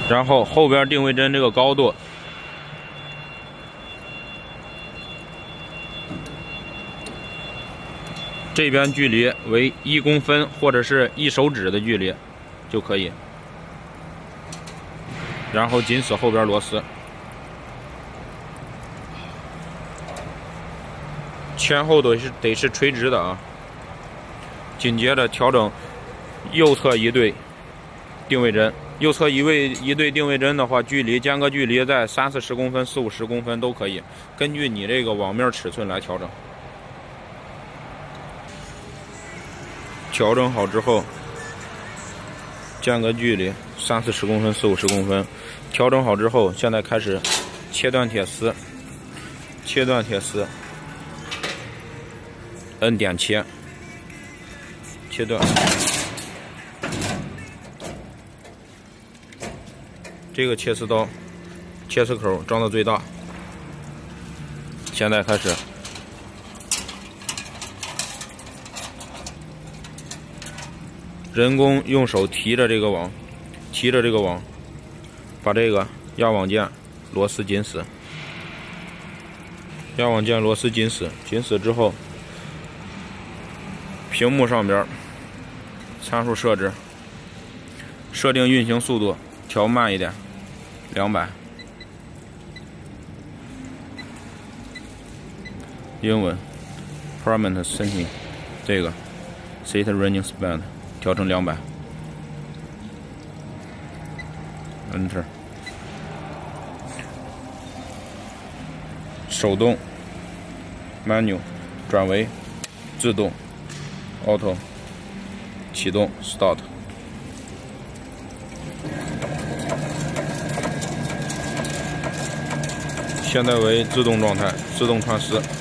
然后后边定位针这个高度，这边距离为1公分或者是1手指的距离就可以。然后紧死后边螺丝，前后得是垂直的啊。紧接着调整右侧一对定位针，右侧一对定位针的话，间隔距离在30-40公分、40-50公分都可以，根据你这个网面尺寸来调整。调整好之后，间隔距离30-40公分、40-50公分。调整好之后，现在开始切断铁丝，摁点切断。这个切丝刀切丝口装到最大，现在开始人工用手提着这个网，把这个压网件螺丝紧死，紧死之后，屏幕上边参数设定运行速度调慢一点，200。英文 permanent setting 这个 set running speed 调成200。Enter。手动 menu 转为自动 auto 启动 start。现在为自动状态，自动穿丝。